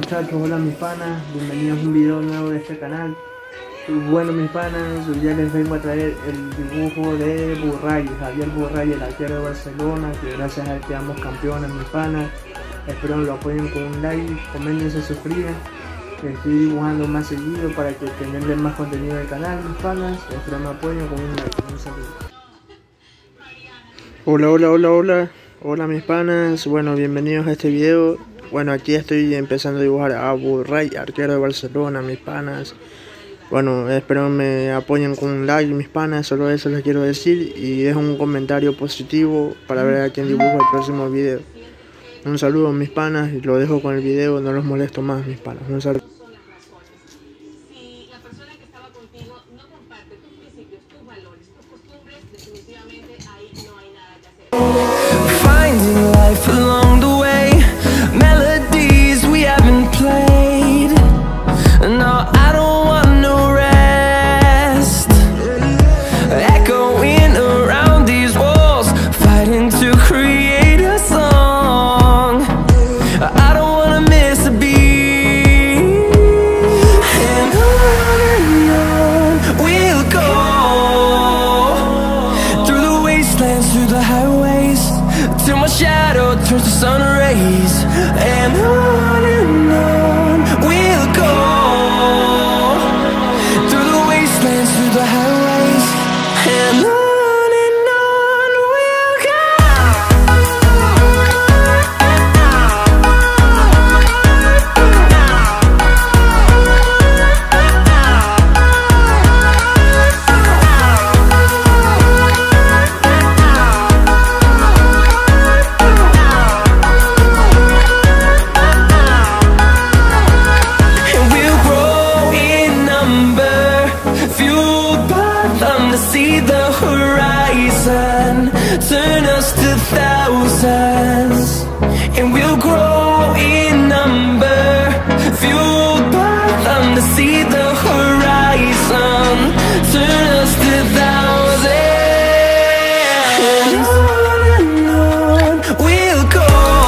muchachos, hola mis panas, bienvenidos a un video nuevo de este canal. Y bueno mis panas, hoy ya les vengo a traer el dibujo de Burray, Javier Burray, el arquero de Barcelona, que gracias a él quedamos campeones mis panas. Espero lo apoyen con un like, comenten, se suscriban. Estoy dibujando más seguido para que tengan más contenido del canal mis panas. Espero me apoyen con un like, un saludo. Hola mis panas, bueno, bienvenidos a este video. Bueno, aquí estoy empezando a dibujar a Burray, arquero de Barcelona, mis panas. Bueno, espero me apoyen con un like, mis panas, solo eso les quiero decir. Y dejo un comentario positivo para ver a quién dibujo el próximo video. Un saludo mis panas y lo dejo con el video, no los molesto más mis panas. Un saludo. Si la persona que estaba contigo no comparte tus principios, tus valores, tus costumbres, definitivamente ahí no hay nada que hacer. Finding life along the way, melodies we haven't played. No, I don't want no rest. Echoing around these walls, fighting to create a song. I don't wanna miss a beat. And on we'll go, through the wastelands, through the highways, till my shadow turns to sun rays. And on we'll go, through the wastelands, through the highways. And on we'll go. See the horizon turn us to thousands, and we'll grow in number, fueled by them to see the horizon turn us to thousands. And on we'll go,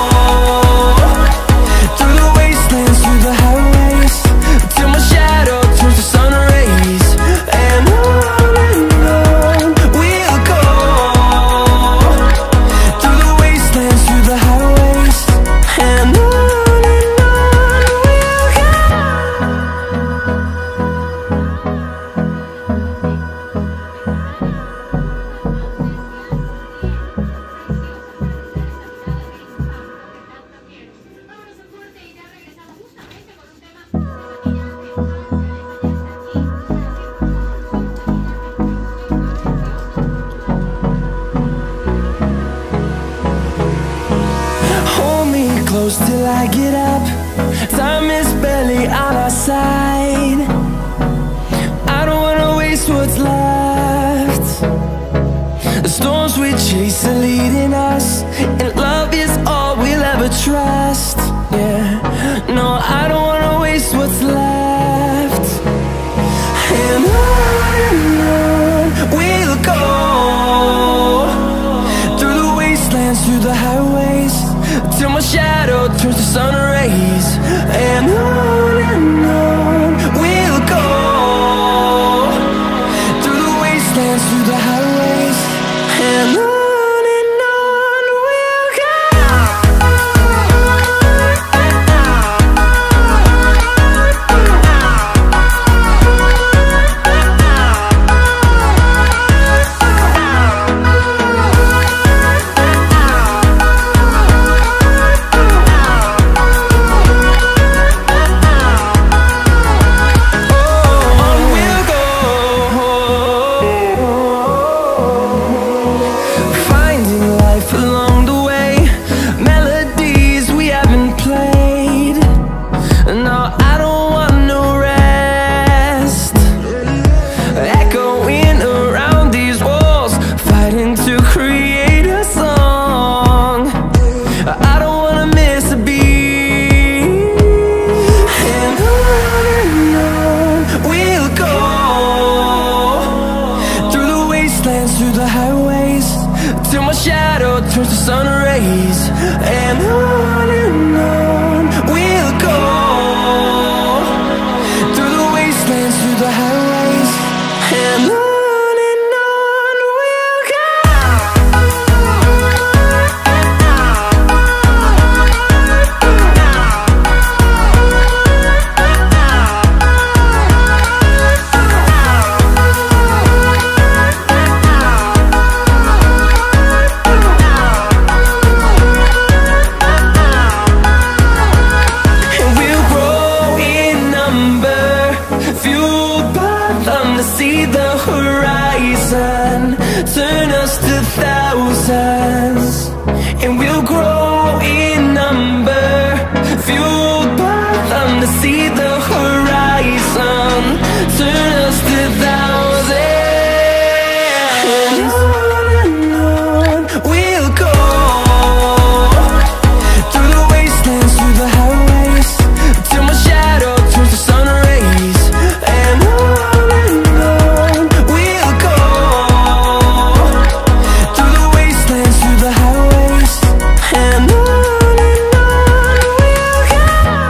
through the wastelands, through the highways, till my shadow turns to sun rays. And close till I get up. Time is barely on our side. I don't wanna waste what's left. The storms we chase are leading us, and love is all we'll ever trust. Yeah, no, I don't wanna waste what's left. And on we'll go, through the wastelands, through the highways, till my shadow turns to sun rays. And on we'll go, through the wastelands, through the highways. And on we'll go. turns to sun rays, and on we'll go. through the wastelands, through the highways, and on we'll go. And we'll grow in number, fueled by them to see the horizon, turn us to thousands. And we'll grow in number, fueled by them to see the horizon, turn us to thousands. And on we'll go, through the wastelands, through the highways, till my shadow turns to sun rays. And on we'll go, through the wastelands, through the highways, and on we'll go.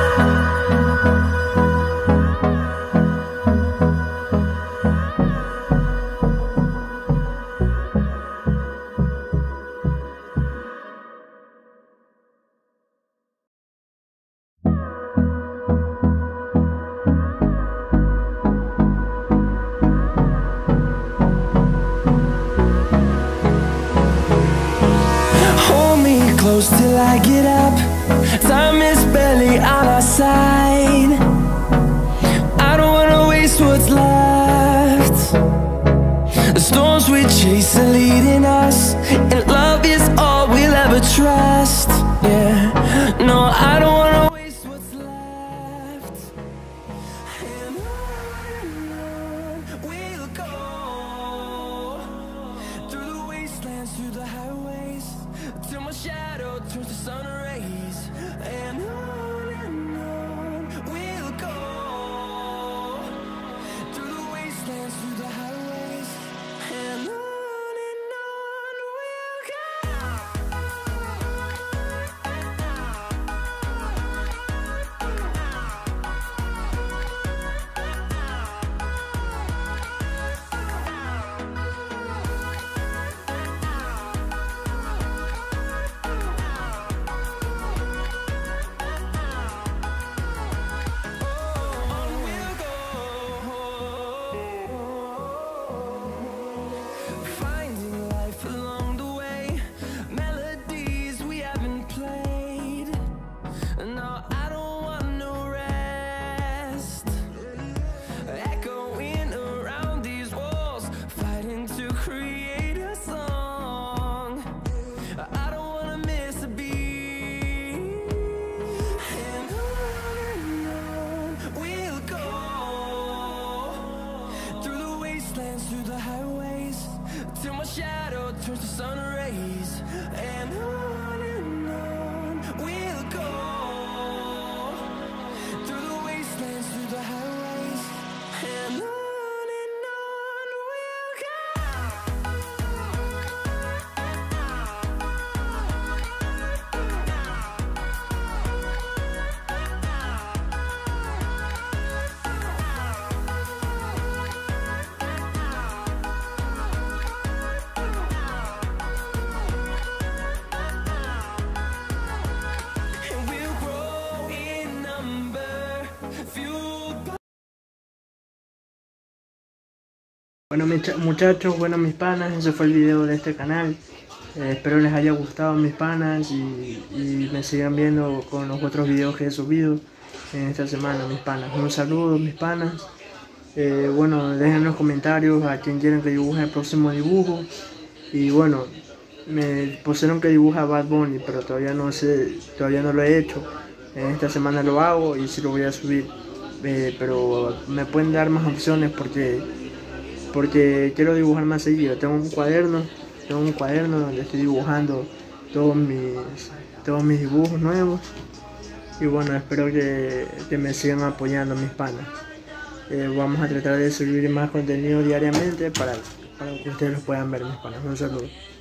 Hold me close till I get up. Time is barely on our side. I don't wanna waste what's left. The storms we chase are leading us, and love is all we'll ever trust. Yeah, no, I don't wanna waste what's left. And on we'll go, through the wastelands, through the highways, till my shadow turns to sun rays. And on we'll go, through the wastelands, through the highways, and on we'll go. Finding life along the way, melodies we haven't played. No, I don't want no rest. Echoing around these walls, fighting to create a song. I don't wanna miss a beat. And on we'll go, through the wastelands, through the highways, till my shadow turns to sun rays. And on we'll go, through the wastelands, through the highways, and on we'll go. And we'll grow in number, fueled by. Bueno muchachos, bueno mis panas, ese fue el video de este canal. Espero les haya gustado mis panas y me sigan viendo con los otros videos que he subido en esta semana mis panas. Un saludo mis panas. Bueno, dejen en los comentarios a quien quieren que dibuje el próximo dibujo. Y bueno, me pusieron que dibuja Bad Bunny, pero todavía no lo he hecho. Esta semana lo hago y sí lo voy a subir. Pero me pueden dar más opciones porque quiero dibujar más seguido. Tengo un cuaderno donde estoy dibujando todos mis dibujos nuevos. Y bueno, espero que me sigan apoyando mis panas. Vamos a tratar de subir más contenido diariamente para que ustedes lo puedan ver mis panas. Un saludo.